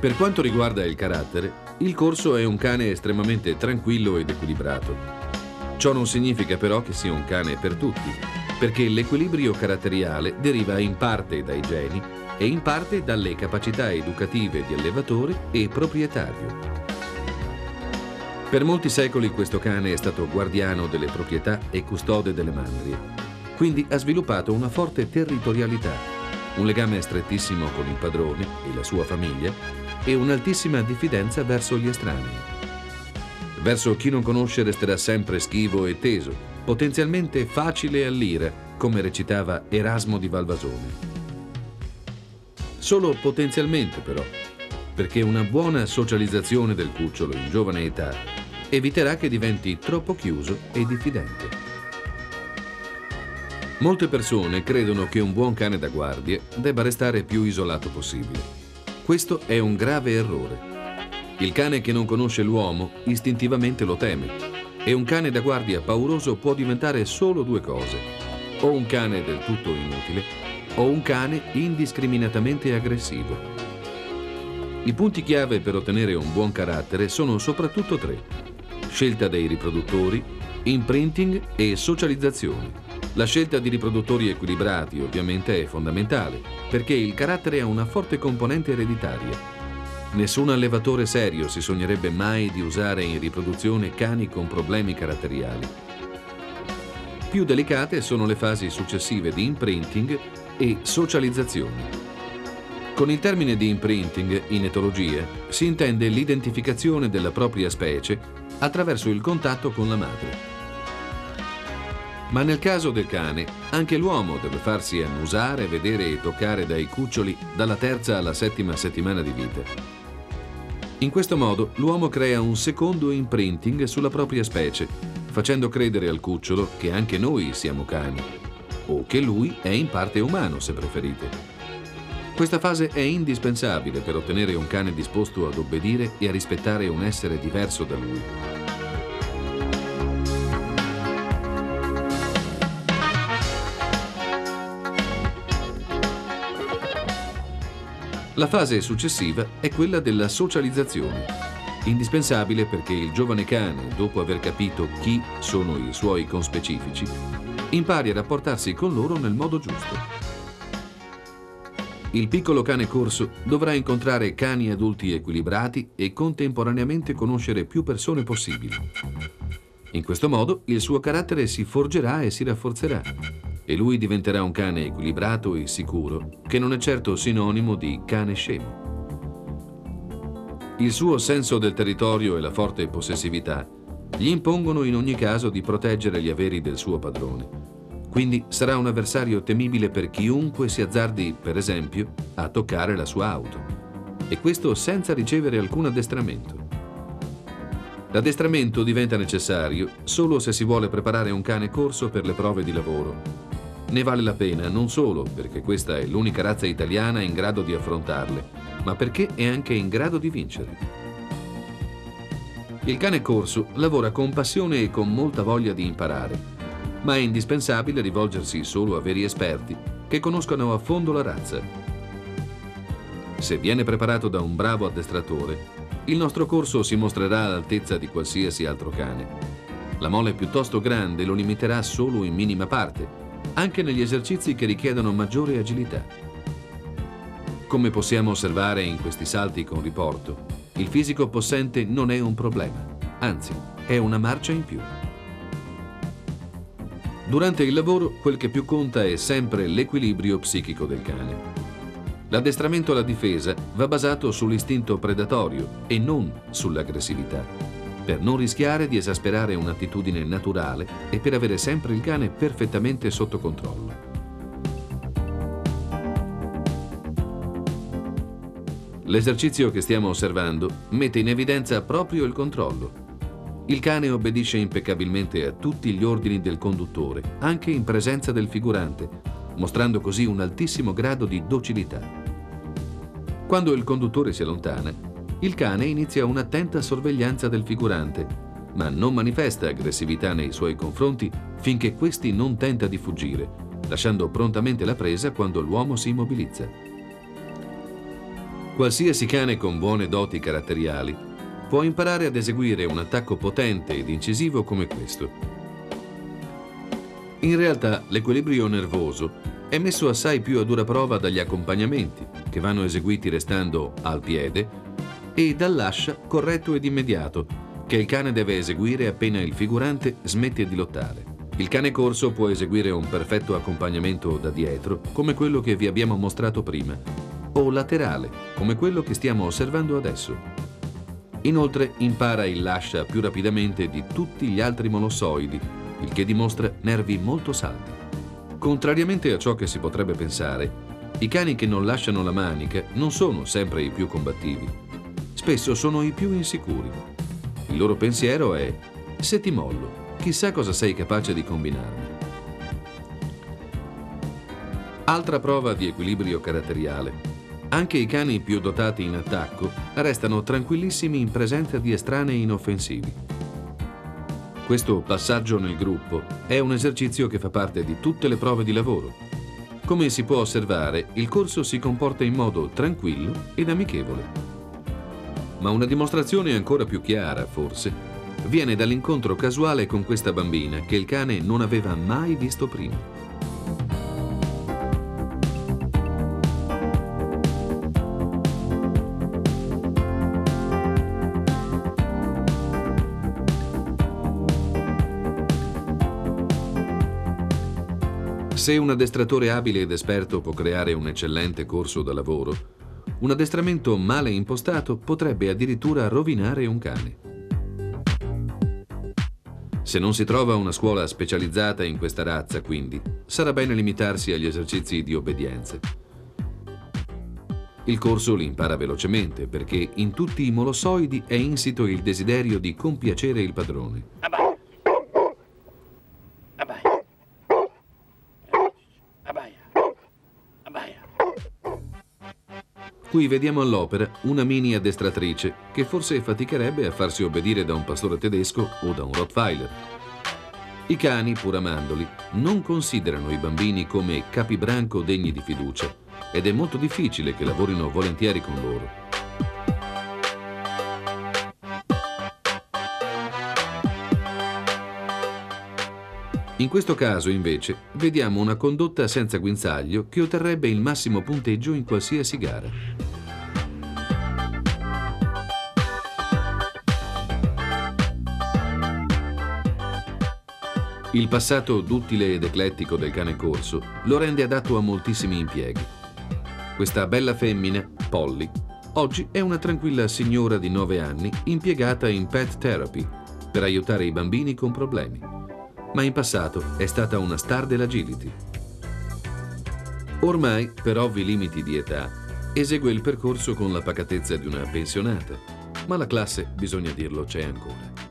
Per quanto riguarda il carattere, il corso è un cane estremamente tranquillo ed equilibrato. Ciò non significa però che sia un cane per tutti, perché l'equilibrio caratteriale deriva in parte dai geni e in parte dalle capacità educative di allevatore e proprietario. Per molti secoli questo cane è stato guardiano delle proprietà e custode delle mandrie, quindi ha sviluppato una forte territorialità, un legame strettissimo con il padrone e la sua famiglia e un'altissima diffidenza verso gli estranei. Verso chi non conosce resterà sempre schivo e teso, potenzialmente facile all'ira, come recitava Erasmo di Valvasone. Solo potenzialmente però, perché una buona socializzazione del cucciolo in giovane età eviterà che diventi troppo chiuso e diffidente. Molte persone credono che un buon cane da guardia debba restare più isolato possibile. Questo è un grave errore. Il cane che non conosce l'uomo istintivamente lo teme e un cane da guardia pauroso può diventare solo due cose: o un cane del tutto inutile o un cane indiscriminatamente aggressivo. I punti chiave per ottenere un buon carattere sono soprattutto tre: scelta dei riproduttori, imprinting e socializzazione. La scelta di riproduttori equilibrati ovviamente è fondamentale, perché il carattere ha una forte componente ereditaria. Nessun allevatore serio si sognerebbe mai di usare in riproduzione cani con problemi caratteriali. Più delicate sono le fasi successive di imprinting e socializzazione. Con il termine di imprinting in etologia si intende l'identificazione della propria specie attraverso il contatto con la madre. Ma nel caso del cane, anche l'uomo deve farsi annusare, vedere e toccare dai cuccioli dalla terza alla settima settimana di vita. In questo modo l'uomo crea un secondo imprinting sulla propria specie, facendo credere al cucciolo che anche noi siamo cani, o che lui è in parte umano, se preferite. Questa fase è indispensabile per ottenere un cane disposto ad obbedire e a rispettare un essere diverso da lui. La fase successiva è quella della socializzazione, indispensabile perché il giovane cane, dopo aver capito chi sono i suoi conspecifici, impari a rapportarsi con loro nel modo giusto. Il piccolo cane corso dovrà incontrare cani adulti equilibrati e contemporaneamente conoscere più persone possibili. In questo modo il suo carattere si forgerà e si rafforzerà, e lui diventerà un cane equilibrato e sicuro, che non è certo sinonimo di cane scemo. Il suo senso del territorio e la forte possessività gli impongono in ogni caso di proteggere gli averi del suo padrone. Quindi sarà un avversario temibile per chiunque si azzardi, per esempio, a toccare la sua auto. E questo senza ricevere alcun addestramento. L'addestramento diventa necessario solo se si vuole preparare un cane corso per le prove di lavoro. Ne vale la pena non solo perché questa è l'unica razza italiana in grado di affrontarle, ma perché è anche in grado di vincere. Il cane corso lavora con passione e con molta voglia di imparare, ma è indispensabile rivolgersi solo a veri esperti che conoscano a fondo la razza. Se viene preparato da un bravo addestratore, il nostro corso si mostrerà all'altezza di qualsiasi altro cane. La mole piuttosto grande lo limiterà solo in minima parte, anche negli esercizi che richiedono maggiore agilità. Come possiamo osservare in questi salti con riporto, il fisico possente non è un problema, anzi, è una marcia in più. Durante il lavoro, quel che più conta è sempre l'equilibrio psichico del cane. L'addestramento alla difesa va basato sull'istinto predatorio e non sull'aggressività, per non rischiare di esasperare un'attitudine naturale e per avere sempre il cane perfettamente sotto controllo. L'esercizio che stiamo osservando mette in evidenza proprio il controllo. Il cane obbedisce impeccabilmente a tutti gli ordini del conduttore, anche in presenza del figurante, mostrando così un altissimo grado di docilità. Quando il conduttore si allontana, il cane inizia un'attenta sorveglianza del figurante, ma non manifesta aggressività nei suoi confronti finché questi non tenta di fuggire, lasciando prontamente la presa quando l'uomo si immobilizza. Qualsiasi cane con buone doti caratteriali può imparare ad eseguire un attacco potente ed incisivo come questo. In realtà, l'equilibrio nervoso è messo assai più a dura prova dagli accompagnamenti, che vanno eseguiti restando al piede, e dall'ascia corretto ed immediato, che il cane deve eseguire appena il figurante smette di lottare. Il cane corso può eseguire un perfetto accompagnamento da dietro, come quello che vi abbiamo mostrato prima, o laterale, come quello che stiamo osservando adesso. Inoltre impara il lascia più rapidamente di tutti gli altri molossoidi, il che dimostra nervi molto saldi. Contrariamente a ciò che si potrebbe pensare, i cani che non lasciano la manica non sono sempre i più combattivi. Spesso sono i più insicuri. Il loro pensiero è: se ti mollo, chissà cosa sei capace di combinarmi. Altra prova di equilibrio caratteriale. Anche i cani più dotati in attacco restano tranquillissimi in presenza di estranei inoffensivi. Questo passaggio nel gruppo è un esercizio che fa parte di tutte le prove di lavoro. Come si può osservare, il corso si comporta in modo tranquillo ed amichevole. Ma una dimostrazione ancora più chiara, forse, viene dall'incontro casuale con questa bambina che il cane non aveva mai visto prima. Se un addestratore abile ed esperto può creare un eccellente corso da lavoro, un addestramento male impostato potrebbe addirittura rovinare un cane. Se non si trova una scuola specializzata in questa razza, quindi, sarà bene limitarsi agli esercizi di obbedienza. Il corso li impara velocemente perché in tutti i molossoidi è insito il desiderio di compiacere il padrone. Abbaia. Abbaia. Abbaia. Abbaia. Qui vediamo all'opera una mini addestratrice che forse faticherebbe a farsi obbedire da un pastore tedesco o da un Rottweiler. I cani, pur amandoli, non considerano i bambini come capibranco degni di fiducia ed è molto difficile che lavorino volentieri con loro. In questo caso, invece, vediamo una condotta senza guinzaglio che otterrebbe il massimo punteggio in qualsiasi gara. Il passato duttile ed eclettico del cane corso lo rende adatto a moltissimi impieghi. Questa bella femmina, Polly, oggi è una tranquilla signora di 9 anni impiegata in pet therapy per aiutare i bambini con problemi. Ma in passato è stata una star dell'agility. Ormai, per ovvi limiti di età, esegue il percorso con la pacatezza di una pensionata, ma la classe, bisogna dirlo, c'è ancora.